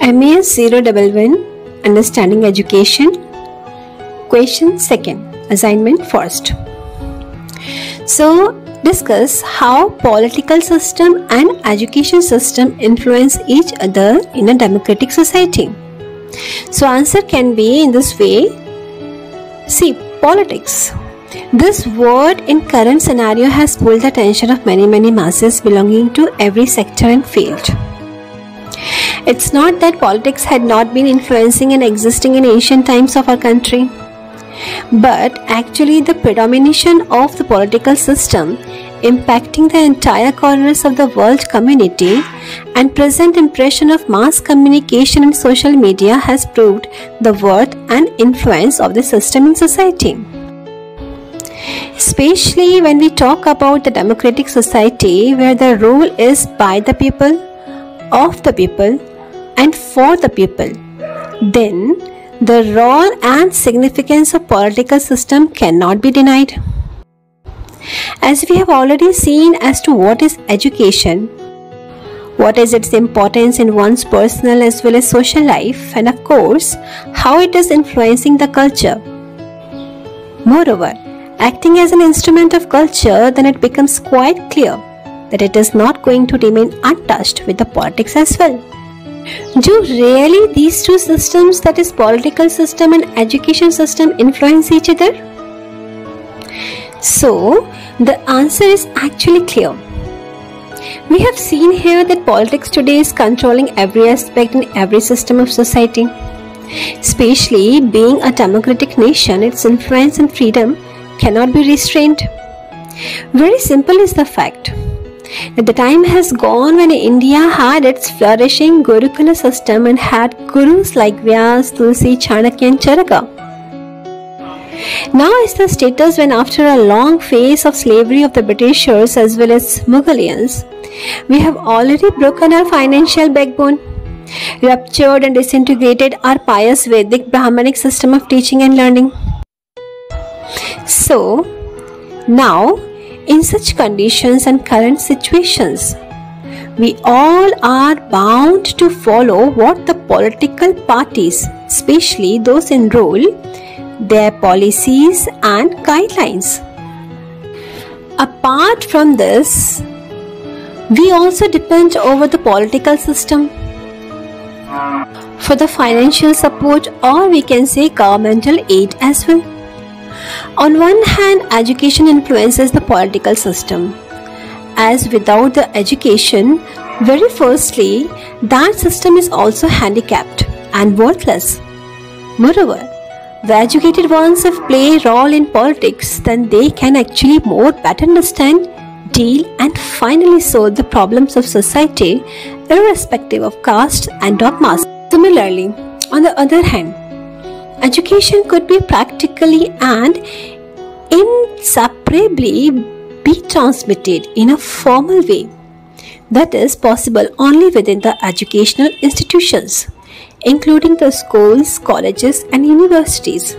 MES 011 Understanding Education. Question 2nd, assignment 1st. So discuss how political system and education system influence each other in a democratic society. So answer can be in this way. See, politics. This word in current scenario has pulled the attention of many masses belonging to every sector and field. It's not that politics had not been influencing and existing in ancient times of our country, but actually the predomination of the political system impacting the entire corners of the world community and present impression of mass communication and social media has proved the worth and influence of the system in society. Especially when we talk about the democratic society where the rule is by the people, of the people and for the people, then the role and significance of political system cannot be denied. As we have already seen as to what is education, what is its importance in one's personal as well as social life, and of course, how it is influencing the culture. Moreover, acting as an instrument of culture, then it becomes quite clear that it is not going to remain untouched with the politics as well. Do really these two systems, that is political system and education system, influence each other? So, the answer is actually clear. We have seen here that politics today is controlling every aspect in every system of society. Especially being a democratic nation, its influence and freedom cannot be restrained. Very simple is the fact that the time has gone when India had its flourishing Gurukula system and had gurus like Vyas, Tulsi, Chanakya and Charaka. Now is the status when after a long phase of slavery of the Britishers as well as Mughalians, we have already broken our financial backbone, ruptured and disintegrated our pious Vedic Brahmanic system of teaching and learning. So, now, in such conditions and current situations, we all are bound to follow what the political parties, especially those in rule, their policies and guidelines. Apart from this, we also depend over the political system for the financial support, or we can say governmental aid as well. On one hand, education influences the political system, as without the education, very firstly, that system is also handicapped and worthless. Moreover, the educated ones if play a role in politics, then they can actually more better understand, deal and finally solve the problems of society irrespective of caste and dogmas. Similarly, on the other hand, education could be practically and inseparably be transmitted in a formal way. That is possible only within the educational institutions, including the schools, colleges and universities.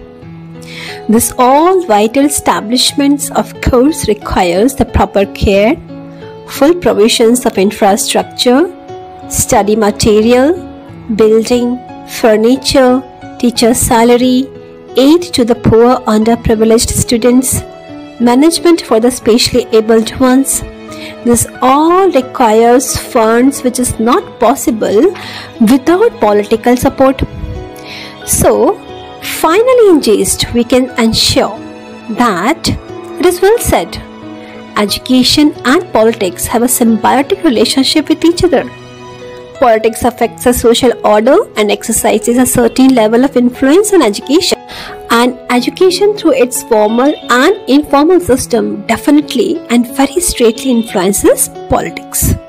This all vital establishments of course requires the proper care, full provisions of infrastructure, study material, building, furniture, teacher salary, aid to the poor underprivileged students, management for the specially abled ones. This all requires funds which is not possible without political support. So, finally in gist, we can ensure that it is well said, education and politics have a symbiotic relationship with each other. Politics affects the social order and exercises a certain level of influence on education, and education through its formal and informal system definitely and very straightly influences politics.